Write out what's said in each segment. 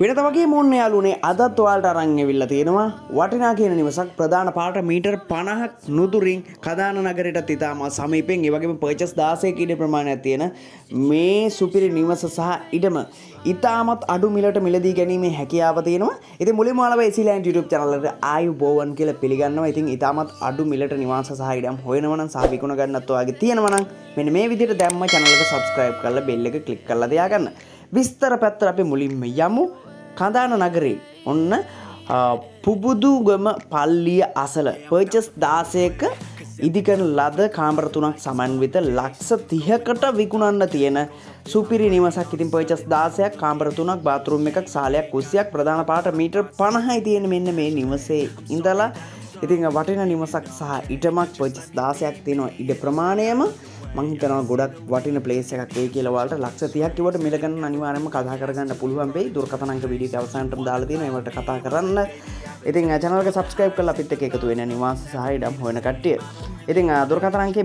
වෙනත වගේ මොන්නේ යාළුවනේ අදත් ඔයාලට අරන් එවිල්ලා තියෙනවා වටිනා කියන නිවසක් ප්‍රධාන පාට මීටර් 50ක් නුදුරින් කදාන නගරයටත් ඉතාම සමීපෙන් ඒ වගේම පර්චස් 16 කීඩ ප්‍රමාණයක් තියෙන මේ සුපිරි නිවස සහ ඉඩම ඉතාමත් අඩු මිලට මිලදී ගැනීමේ හැකියාව තියෙනවා. ඉතින් මුලින්ම ඔයාලා එසිලෑන්ඩ් YouTube channel එකට ආයුබෝවන් කියලා පිළිගන්නවා. ඉතින් ඉතාමත් අඩු මිලට නිවාස සහ ඉඩම් හොයනවා නම් සහ විකුණ ගන්නත් ඔයාගේ තියෙනවා නම් මෙන්න මේ විදිහට දැම්ම channel එක subscribe කරලා bell එක click කරලා තියාගන්න. විස්තර පැත්තට අපි මුලින්ම යමු. කඳාන නගරේ ඔන්න පුබුදුගම පල්ලිය අසල පර්චස් 16ක ඉදිකරන ලද කාමර 3ක් සමන්විත ලක්ෂ 30කට විකුණන්න තියෙන සුපිරි නිවසක්. ඉතින් පර්චස් 16ක් කාමර 3ක් බාත්රූම් එකක් සාලයක් කුස්සියක් ප්‍රධාන පාට මීටර් 50යි තියෙන මෙන්න මේ නිවසේ ඉඳලා ඉතින් වටිනා නිවසක් සහ ඉඩමක් පර්චස් 16ක් තියෙනවා. ඉඩ ප්‍රමාණයම මං හිතනවා ගොඩක් වටින ප්ලේස් එකක් වෙයි කියලා ඔයාලට ලක්ෂ 30ක් කිව්වට මිල ගන්න අනිවාර්යයෙන්ම කතා කරගන්න පුළුවන් වෙයි. දුරකථන අංක වීඩියෝ එක අවසානටම දාලා තියෙනවා. ඒවට කතා කරන්න. ඉතින් channel එක subscribe කරලා අපිත් එක්ක එකතු වෙන්න නිවාස සහ ඉඩම් හොයන කට්ටිය. ඉතින් දුරකථන අංකය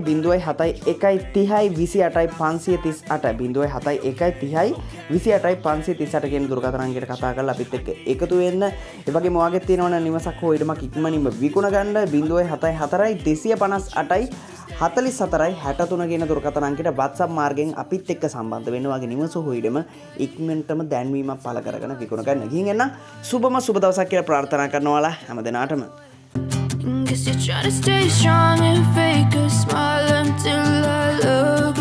0713028 කියන දුරකථන අංකයට කතා කරලා අපිත් එක්ක එකතු වෙන්න. ඒ වගේම ඔයාගෙත් තියෙනවනේ නිවසක් හෝ ඉඩමක් ඉක්මනින්ම විකුණ ගන්න 074 254 63 කියන දුරකථන අංකයට WhatsApp මාර්ගයෙන් අපිත් එක්ක සම්බන්ධ වෙන්න. වගේ නිවස හොයඩම ඉක්මනටම දැන්වීමක් පළ කරගෙන විකුණ ගන්න. ගිහින් එන්න සුබම සුබ දවසක් කියලා ප්‍රාර්ථනා කරනවා හැමදෙනාටම. Guess you're trying to stay strong and fake a smile until I look